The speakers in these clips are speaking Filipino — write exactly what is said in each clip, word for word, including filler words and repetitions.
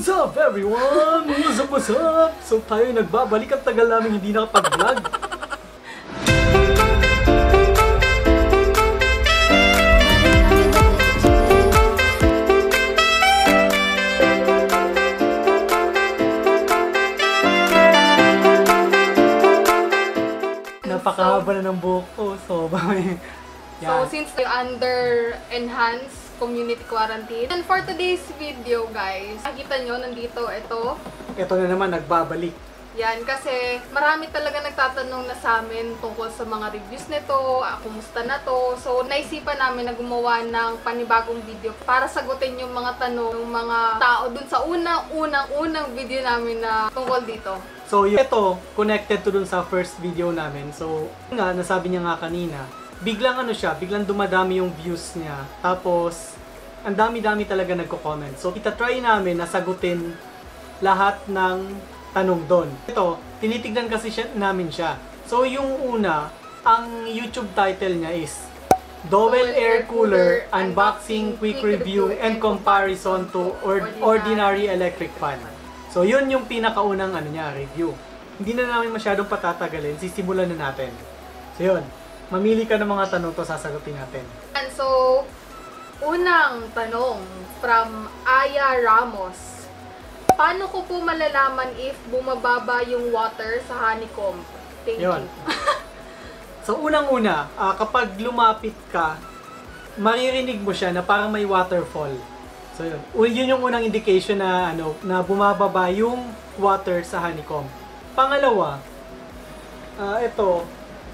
What's up everyone? What's up, what's up? So tayo nagbabalik at tagal namin hindi nakapag-vlog. Napakahaba na ng buhok ko, so may... So since you're under enhanced community quarantine, and for today's video guys, nakita nyo nandito ito. Ito na naman, nagbabalik. Yan, kasi marami talaga nagtatanong na sa amin tungkol sa mga reviews nito, ah, kumusta na to. So naisipan namin na gumawa ng panibagong video para sagutin yung mga tanong ng mga tao dun sa unang-unang-unang video namin na tungkol dito. So ito, connected to dun sa first video namin. So nga, nasabi niya nga kanina, biglang ano siya, biglang dumadami yung views niya. Tapos, ang dami-dami talaga nagko-comment. So, itatry namin na sagutin lahat ng tanong doon. Ito, tinitignan kasi siya, namin siya. So, yung una, ang YouTube title niya is Dowel Air Cooler Unboxing, Quick Review, and Comparison to or Ordinary Electric Fan. So, yun yung pinakaunang ano niya, review. Hindi na namin masyadong patatagalin, sisimulan na natin. So, yun. Mamili ka ng mga tanong to, sasagutin natin. And so, unang tanong from Aya Ramos. Paano ko po malalaman if bumababa yung water sa honeycomb? Thank Yun. you. So, unang-una, uh, kapag lumapit ka, maririnig mo siya na parang may waterfall. So, yun. Yun yung unang indication na, ano, na bumababa yung water sa honeycomb. Pangalawa, uh, ito,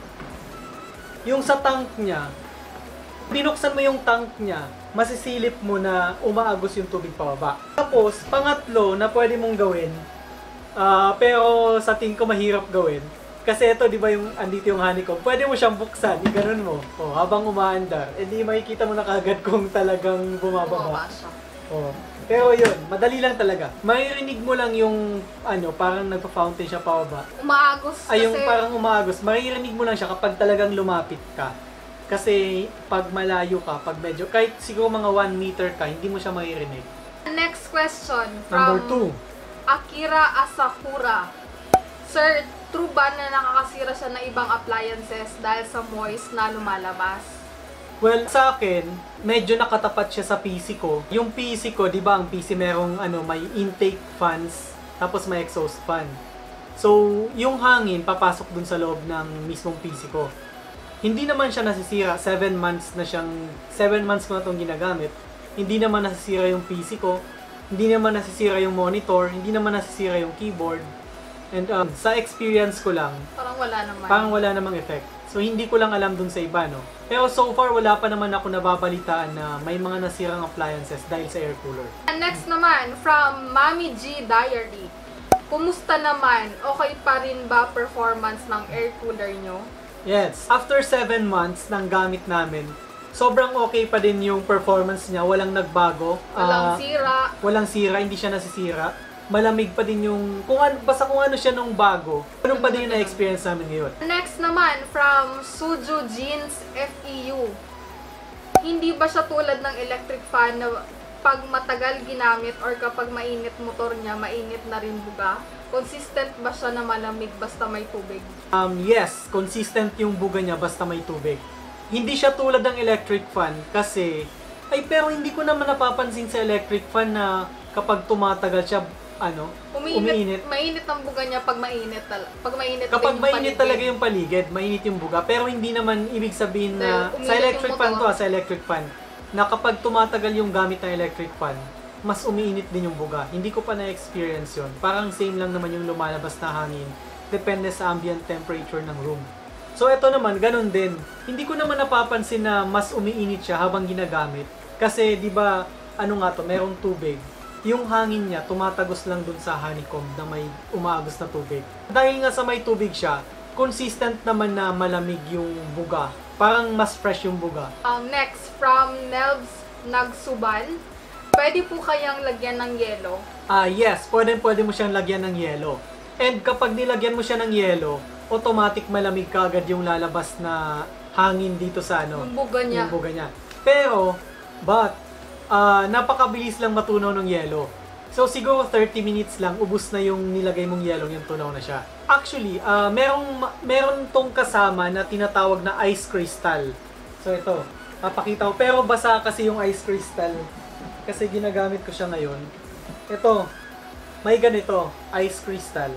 yung sa tank niya, binuksan mo yung tank niya, masisilip mo na umaagos yung tubig pababa. Tapos, pangatlo na pwede mong gawin, uh, pero sa tingin ko mahirap gawin, kasi ito, di ba yung andito yung honeycomb, pwede mo siyang buksan, i-ganon mo, oh, habang umaandar, edi makikita mo na kagad kung talagang bumababa. Oh. Pero yun, madali lang talaga. Maririnig mo lang yung, ano, parang nagpa-fountain siya pababa. Umaagos kasi... Ay, yung parang umaagos. Maririnig mo lang siya kapag talagang lumapit ka. Kasi pag malayo ka, pag medyo, kahit siguro mga one meter ka, hindi mo siya maririnig. Next question from Number two. Akira Asakura. Sir, true ba na nakakasira siya ng ibang appliances dahil sa moist na lumalabas? Well, sa akin, medyo nakatapat siya sa P C ko. Yung P C ko, di ba, ang P C merong ano, may intake fans, tapos may exhaust fan. So, yung hangin papasok dun sa loob ng mismong P C ko. Hindi naman siya nasisira. seven months na siyang, seven months ko na itong ginagamit. Hindi naman nasisira yung P C ko. Hindi naman nasisira yung monitor. Hindi naman nasisira yung keyboard. And um, sa experience ko lang, parang wala naman. Parang wala namang effect. So, hindi ko lang alam dun sa iba, no? Pero so far, wala pa naman ako nababalitaan na may mga nasirang appliances dahil sa air cooler. And next naman, from Mami G Diary. Kumusta naman? Okay pa rin ba performance ng air cooler nyo? Yes. After seven months ng gamit namin, sobrang okay pa din yung performance niya. Walang nagbago. Walang uh, sira. Walang sira. Hindi siya nasisira. Malamig pa din yung, kung ano, basta kung ano siya nung bago, ganun pa din yung na-experience namin ngayon. Next naman, from Suju Jeans F E U. Hindi ba siya tulad ng electric fan na pag matagal ginamit or kapag mainit motor niya, mainit na rin buga? Consistent ba siya na malamig basta may tubig? Um, yes, consistent yung buga niya basta may tubig. Hindi siya tulad ng electric fan kasi, ay pero hindi ko naman napapansin sa electric fan na kapag tumatagal siya, ano, umiinit, umiinit. Mainit ang buga niya pag mainit talaga. Pag mainit Kapag yung mainit paligid. talaga yung paligid, mainit yung buga. Pero hindi naman ibig sabihin na Dahil sa electric yung fan to, motor. ah, sa electric fan, na kapag tumatagal yung gamit ng electric fan, mas umiinit din yung buga. Hindi ko pa na-experience yun. Parang same lang naman yung lumalabas na hangin. Depende sa ambient temperature ng room. So ito naman, ganun din. Hindi ko naman napapansin na mas umiinit siya habang ginagamit. Kasi di ba ano nga to, merong tubig. Yung hangin niya, tumatagos lang dun sa honeycomb na may umaagos na tubig. Dahil nga sa may tubig siya, consistent naman na malamig yung buga. Parang mas fresh yung buga. Um, next, from Nelvs Nagsuban. Pwede po kayang lagyan ng yelo? Ah, yes. Pwede, pwede mo siyang lagyan ng yelo. And kapag nilagyan mo siya ng yelo, automatic malamig kagad yung lalabas na hangin dito sa ano. Yung buga niya. Yung buga niya. Pero, but, uh, napakabilis lang matunaw ng yelo. So siguro thirty minutes lang, ubus na yung nilagay mong yellow, yung tunaw na siya. Actually, uh, merong, meron tong kasama na tinatawag na ice crystal. So ito, papakita ko. Pero basa kasi yung ice crystal. Kasi ginagamit ko siya ngayon. Ito, may ganito, ice crystal.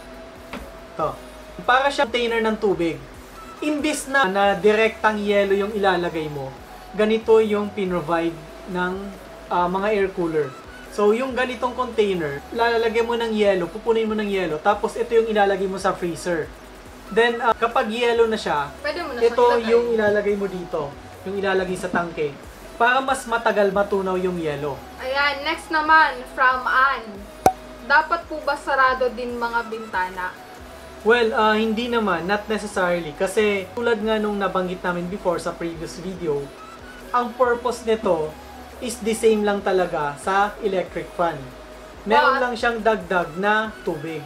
Ito. Para siya container ng tubig. Imbis na na direktang yellow yung ilalagay mo, ganito yung pinrovide ng uh, mga air cooler. So, yung ganitong container, lalagyan mo ng yellow, pupunin mo ng yellow, tapos ito yung ilalagay mo sa freezer. Then, uh, kapag yellow na siya, Pwede mo na ito siyang ilagay. yung ilalagay mo dito, yung ilalagay sa tangke, para mas matagal matunaw yung yellow. Ayan, next naman, from Ann. Dapat po ba sarado din mga bintana? Well, uh, hindi naman, not necessarily. Kasi tulad nga nung nabanggit namin before sa previous video, ang purpose nito is the same lang talaga sa electric fan. Meron What? lang siyang dagdag na tubig.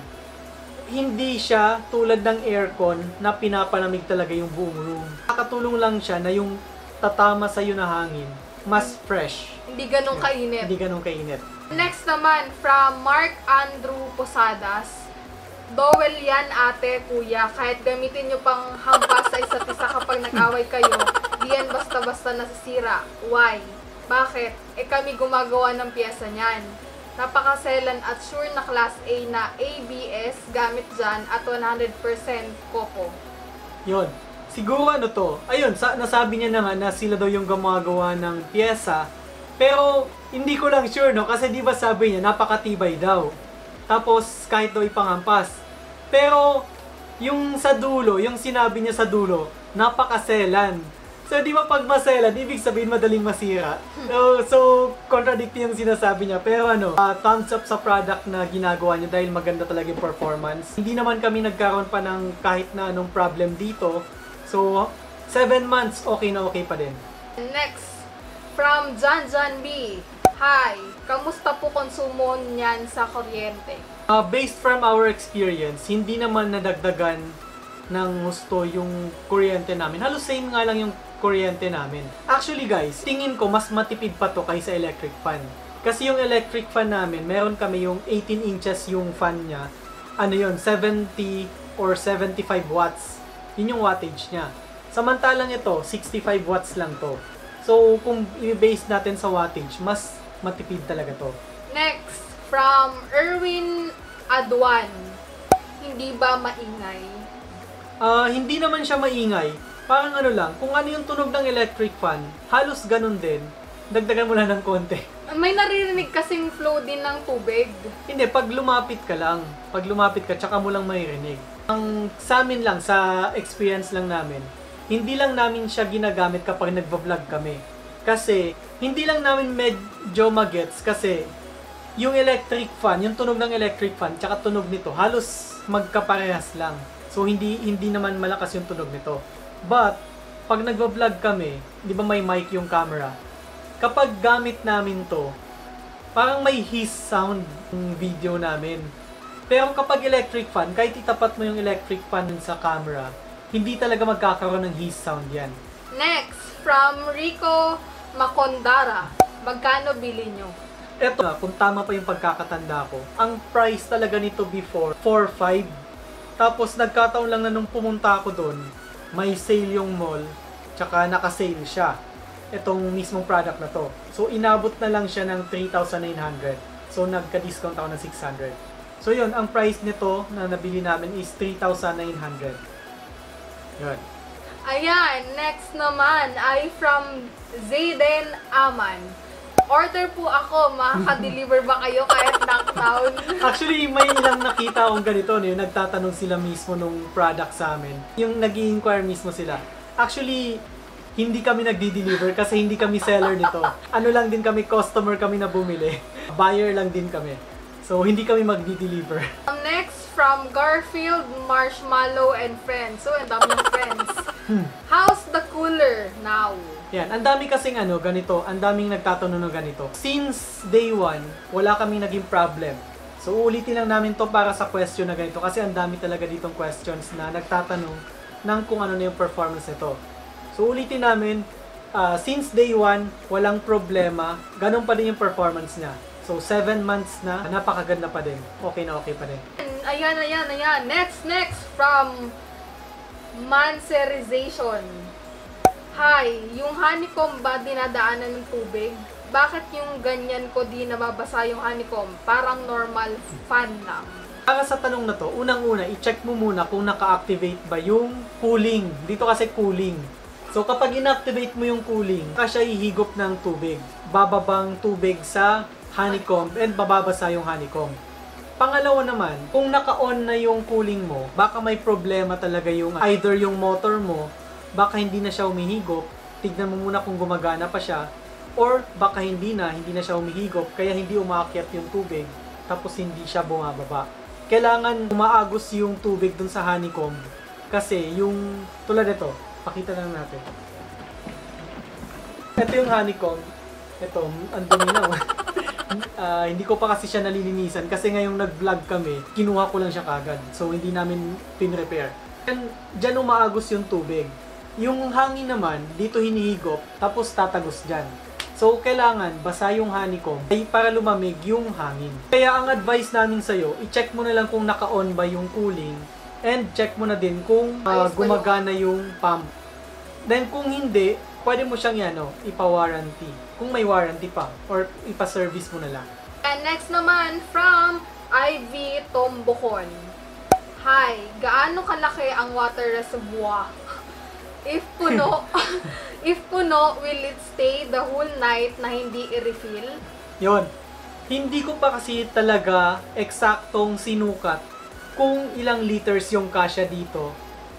Hindi siya tulad ng aircon na pinapalamig talaga yung buong room. Nakatulong lang siya na yung tatama sa na hangin, mas fresh. Hindi ganun kainit. Hindi ganun kainit. Next naman, from Mark Andrew Posadas. Dowel yan ate, kuya. Kahit gamitin nyo pang hampas sa isa't isa kapag nag-away kayo, di yan basta-basta nasisira. Why? Bakit? Eh kami gumagawa ng piyesa niyan. Napakaselan at sure na class A na A B S gamit dyan at one hundred percent coco. Yun. Siguro ano to, ayun, sa, nasabi niya na nga na sila daw yung gumagawa ng pyesa. Pero hindi ko lang sure, no? Kasi di ba sabi niya, napakatibay daw. Tapos kahit daw ipanghampas. Pero yung sa dulo, yung sinabi niya sa dulo, napakaselan. So di ba pag maselan, ibig sabihin madaling masira. So, so contradicting yung sinasabi niya. Pero ano, uh, thumbs up sa product na ginagawa niya dahil maganda talaga yung performance. Hindi naman kami nagkaroon pa ng kahit na anong problem dito. So, seven months, okay na okay pa din. Next, from John John B. Hi, kamusta po konsumo niyan sa kuryente? Uh, based from our experience, hindi naman nadagdagan ng gusto yung kuryente namin. Halos same nga lang yung kuryente namin. Actually guys, tingin ko mas matipid pa to kaysa electric fan. Kasi yung electric fan namin, meron kami yung eighteen inches yung fan niya. Ano yun, seventy or seventy-five watts. Yun yung wattage niya. Samantalang ito, sixty-five watts lang to. So, kung i-base natin sa wattage, mas matipid talaga to. Next, from Erwin Adwan. Hindi ba maingay? Uh, hindi naman siya maingay. Parang ano lang, kung ano yung tunog ng electric fan, halos ganun din. Dagdagan mo lang ng konti. May naririnig kasing flow din ng tubig. Hindi, pag lumapit ka lang. Pag lumapit ka, tsaka mo lang maririnig. Ang sa amin lang, sa experience lang namin, hindi lang namin siya ginagamit kapag nagva-vlog kami. Kasi, hindi lang namin medyo magets kasi yung electric fan, yung tunog ng electric fan, tsaka tunog nito, halos magkaparehas lang. So, hindi hindi naman malakas yung tunog nito. But, pag nagva-vlog kami, di ba may mic yung camera? Kapag gamit namin to, parang may hiss sound yung video namin. Pero kapag electric fan, kahit itapat mo yung electric fan sa camera, hindi talaga magkakaroon ng hiss sound yan. Next, from Rico Macondara. Magkano bili nyo? Eto na, kung tama pa yung pagkakatanda ko, ang price talaga nito before, four five. Tapos nagkataon lang na nung pumunta ako doon, may sale yung mall, tsaka naka-sale siya. Itong mismong product na to. So, inabot na lang siya ng three thousand nine hundred. So, nagka-discount ako ng six hundred. So, yun, ang price nito na nabili namin is three thousand nine hundred. Yun. Ayan, next naman ay from Zayden Aman. Order po ako, makaka-deliver ba kayo kahit knockdown? Actually, may ilang nakita akong ganito, no, yung nagtatanong sila mismo nung product sa amin. Yung nag-i-inquire mismo sila. Actually, hindi kami nagdi-deliver kasi hindi kami seller nito. Ano lang din kami, customer kami na bumili. Buyer lang din kami. So, hindi kami magdi-deliver. Um, next, from Garfield, Marshmallow, and Friends. So, ang dami ng friends. How's the cooler now? Yan, ang dami kasing ano, ganito, ang daming nagtatanong ng ganito. Since day one, wala kaming naging problem. So, uulitin lang namin to para sa question na ganito kasi ang dami talaga ditong questions na nagtatanong ng kung ano na yung performance nito. So, ulitin namin, uh, since day one, walang problema, ganun pa din yung performance niya. So, seven months na, napakaganda pa din. Okay na okay pa din. Ayan, ayan, ayan. Next, next from Mancerization. Hi, yung honeycomb ba dinadaanan ng tubig? Bakit yung ganyan ko di nababasa yung honeycomb? Parang normal fan lang. Para sa tanong na to, unang-una, i-check mo muna kung naka-activate ba yung cooling. Dito kasi cooling. So, kapag inactivate mo yung cooling, siya ihigop ng tubig. Bababang tubig sa honeycomb and bababasa yung honeycomb. Pangalawa naman, kung naka-on na yung cooling mo, baka may problema talaga yung either yung motor mo, baka hindi na siya umihigop, tignan mo muna kung gumagana pa siya, or baka hindi na, hindi na siya umihigop, kaya hindi umaakyat yung tubig, tapos hindi siya bumababa. Kailangan umaagos yung tubig dun sa honeycomb, kasi yung, tulad ito, pakita lang natin. Ito yung honeycomb, ito, ang dumi na. uh, hindi ko pa kasi siya nalilinisan, kasi ngayong nag-vlog kami, kinuha ko lang siya kagad, so hindi namin pin-repair. And dyan umaagos yung tubig. Yung hangin naman, dito hinihigop, tapos tatagos dyan. So, kailangan basa yung honeycomb ay para lumamig yung hangin. Kaya ang advice namin sa'yo, i-check mo na lang kung naka-on ba yung cooling and check mo na din kung uh, gumagana yung pump. Then, kung hindi, pwede mo siyang yan, no, ipa-warranty. Kung may warranty pa, or ipa-service mo na lang. And next naman, from I V Tombokon. Hi, gaano kalaki ang water reservoir? If puno, if puno, will it stay the whole night na hindi i-refill? Yon. Hindi ko pa kasi talaga eksaktong sinukat kung ilang liters yung kasya dito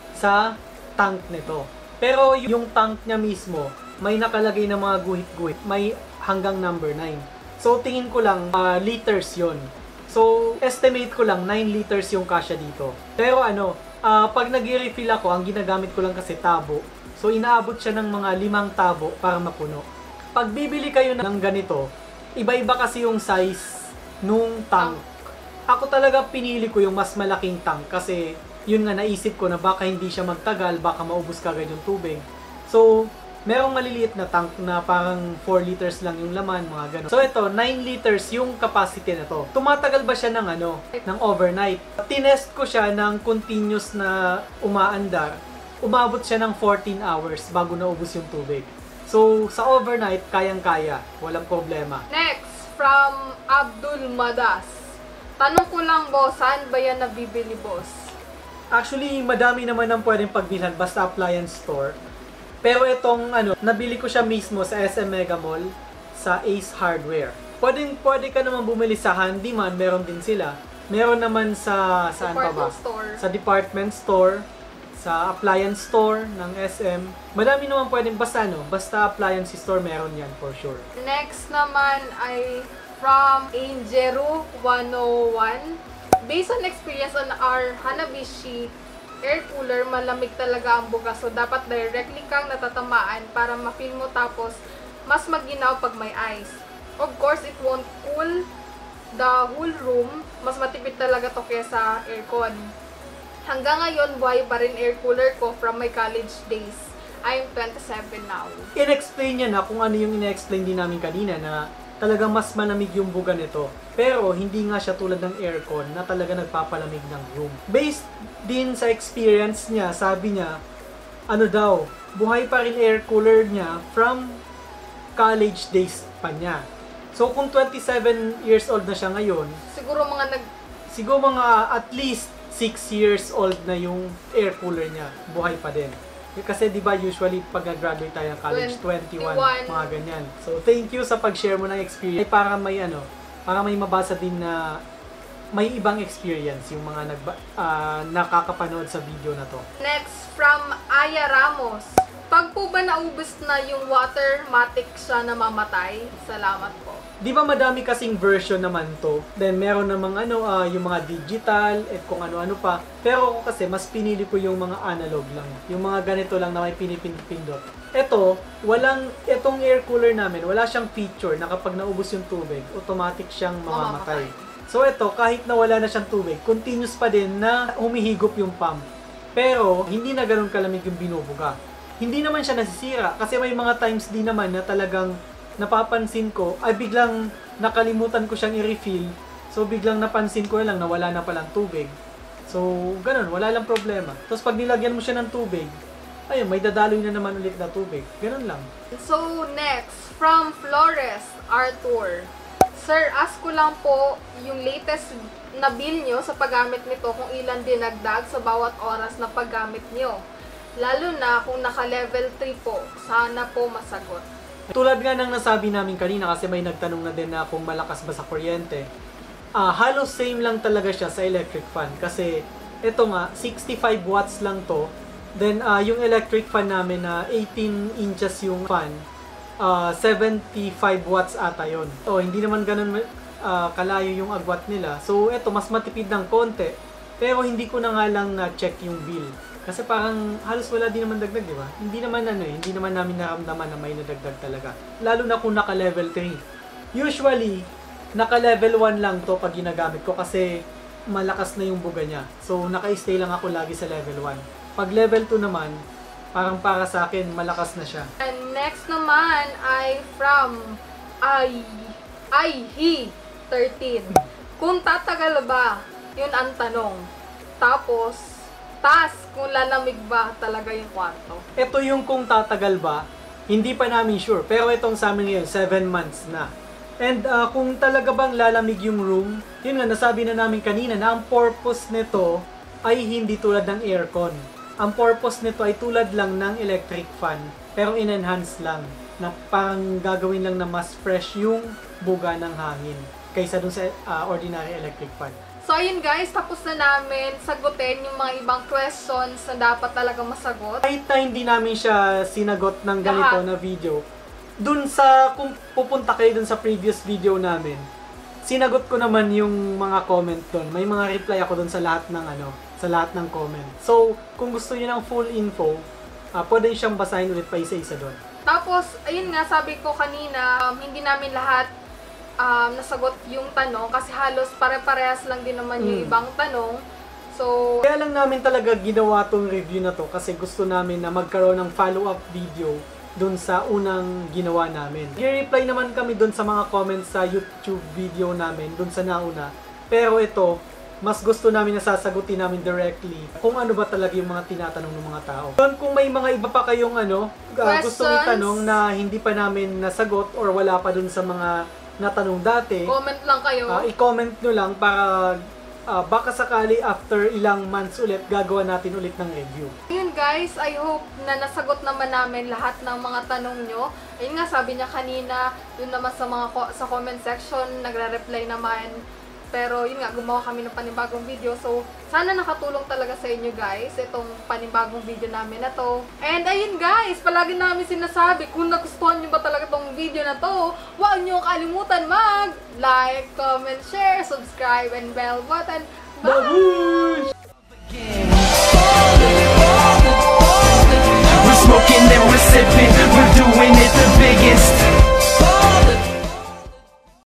sa tank nito. Pero yung tank niya mismo, may nakalagay na mga guhit-guhit. May hanggang number nine. So, tingin ko lang, uh, liters yon. So, estimate ko lang, nine liters yung kasya dito. Pero ano, Uh, pag nag-refill ako, ang ginagamit ko lang kasi tabo. So, inaabot siya ng mga limang tabo para mapuno. Pag bibili kayo ng ganito, iba-iba kasi yung size nung tank. Ako talaga pinili ko yung mas malaking tank kasi yun nga naisip ko na baka hindi siya magtagal, baka maubos kagad yung tubig. So, merong maliliit na tank na parang four liters lang yung laman, mga ganun. So ito, nine liters yung capacity na to. Tumatagal ba siya ng ano, ng overnight? Tinest ko siya ng continuous na umaandar. Umabot siya ng fourteen hours bago naubos yung tubig. So sa overnight, kayang-kaya, walang problema. Next, from Abdul Madas. Tanong ko lang, boss, saan ba yan nabibili, boss? Actually, madami naman ang pwedeng pagbilhan basta appliance store. Pero itong ano, nabili ko siya mismo sa S M Mega Mall, sa Ace Hardware. Pwedeng, pwede ka naman bumili sa Handyman, meron din sila. Meron naman sa, saan pa ba? Store. Sa department store, sa appliance store ng S M. Madami naman pwedeng basta no, basta appliance store meron yan for sure. Next naman ay from Angeru one oh one. Based on experience on our Hanabishi air cooler, malamig talaga ang bugas. So, dapat directly kang natatamaan para ma-feel mo tapos mas maginaw pag may ice. Of course, it won't cool the whole room. Mas matipid talaga to kesa aircon. Hanggang ngayon, buhay pa rin air cooler ko from my college days. I'm twenty-seven now. In-explain niya na kung ano yung in-explain din namin kanina na talagang mas malamig yung buga nito. Pero hindi nga siya tulad ng aircon na talaga nagpapalamig ng room. Based din sa experience niya, sabi niya, ano daw, buhay pa rin air cooler niya from college days pa niya. So kung twenty-seven years old na siya ngayon, Siguro mga nag... siguro mga at least six years old na yung air cooler niya, buhay pa din. Kasi di ba usually pag nag-graduate tayo ng college, twenty-one, mga ganyan. So thank you sa pag-share mo ng experience. Ay para may ano, para may mabasa din na may ibang experience yung mga nagba, uh, nakakapanood sa video na to. Next, from Aya Ramos. Pag po ba naubos na yung watermatic siya namamatay? Salamat po. Di ba madami kasing version naman to? Then meron namang ano, uh, yung mga digital, at kung ano-ano pa. Pero ako kasi, mas pinili ko yung mga analog lang. Yung mga ganito lang na may pinipindot. Ito, walang, itong air cooler namin, wala siyang feature na kapag naubos yung tubig, automatic siyang mamamatay. So ito, kahit na wala na siyang tubig, continuous pa din na humihigop yung pump. Pero, hindi na ganun kalamig yung binubuga. Hindi naman siya nasisira kasi may mga times din naman na talagang napapansin ko ay biglang nakalimutan ko siyang i-refill. So, biglang napansin ko na lang na wala na palang tubig. So, ganun, wala lang problema. Tapos, pag nilagyan mo siya ng tubig, ayun, may dadaloy na naman ulit na tubig. Ganun lang. So, next, from Flores, Arthur. Sir, ask ko lang po yung latest na bill nyo sa paggamit nito kung ilan dinagdag sa bawat oras na paggamit nyo. Lalo na kung naka-level three po, sana po masagot. Tulad nga ng nasabi namin kanina kasi may nagtanong na din na kung malakas ba sa kuryente. Ah, halos same lang talaga siya sa electric fan kasi ito nga, sixty-five watts lang to. Then, uh, yung electric fan namin na eighteen inches yung fan, uh, seventy-five watts ata yun. So, hindi naman ganun uh, kalayo yung agwat nila. So, eto, mas matipid ng konti. Pero, hindi ko na nga lang na-check yung bill. Kasi parang halos wala din naman dagdag, di ba? Hindi naman ano eh, hindi naman namin naramdaman na may nadagdag talaga. Lalo na kung naka-level three. Usually, naka-level one lang to pag ginagamit ko kasi malakas na yung buga niya. So, naka-stay lang ako lagi sa level one. Pag level two naman, parang para sa akin, malakas na siya. And next naman ay from I, I, he, thirteen. Kung tatagal ba, yun ang tanong. Tapos, task kung lalamig ba talaga yung kwarto. Ito yung kung tatagal ba, hindi pa namin sure. Pero itong sa amin ngayon, seven months na. And uh, kung talaga bang lalamig yung room, yun nga, nasabi na namin kanina na ang purpose nito ay hindi tulad ng aircon. Ang purpose nito ay tulad lang ng electric fan, pero in-enhance lang. Na parang gagawin lang na mas fresh yung buga ng hangin kaysa dun sa uh, ordinary electric fan. So ayun guys, tapos na namin sagutin yung mga ibang questions na dapat talaga masagot. Kahit na hindi namin siya sinagot ng ganito Lahat. na video, dun sa, kung pupunta kayo dun sa previous video namin, sinagot ko naman yung mga comment dun. May mga reply ako dun sa lahat ng ano, sa lahat ng comment. So, kung gusto niyo ng full info, uh, pwede siyang basahin ulit pa isa-isa dun. Tapos, ayun nga, sabi ko kanina, um, hindi namin lahat um, nasagot yung tanong kasi halos pare-parehas lang din naman yung Mm. ibang tanong. So, Kaya lang namin talaga ginawa tong review na to kasi gusto namin na magkaroon ng follow-up video dun sa unang ginawa namin. I-reply naman kami dun sa mga comments sa YouTube video namin, dun sa nauna. Pero ito, mas gusto namin na sasagutin namin directly kung ano ba talaga yung mga tinatanong ng mga tao. Doon kung may mga iba pa kayong ano, uh, gustong Questions? itanong na hindi pa namin nasagot or wala pa dun sa mga natanong dati, comment lang kayo. uh, i-comment nyo lang para uh, baka sakali after ilang months ulit, gagawa natin ulit ng review. Ayun guys, I hope na nasagot naman namin lahat ng mga tanong nyo. Ayun nga, sabi niya kanina, yun naman sa mga ko- sa comment section, nagre-reply naman. Pero yun nga, gumawa kami ng panibagong video. So, sana nakatulong talaga sa inyo guys, itong panibagong video namin na to. And ayun guys, palagi namin sinasabi, kung nagustuhan nyo ba talaga tong video na to, huwag nyo kalimutan mag like, comment, share, subscribe, and bell button. Bye! Babush!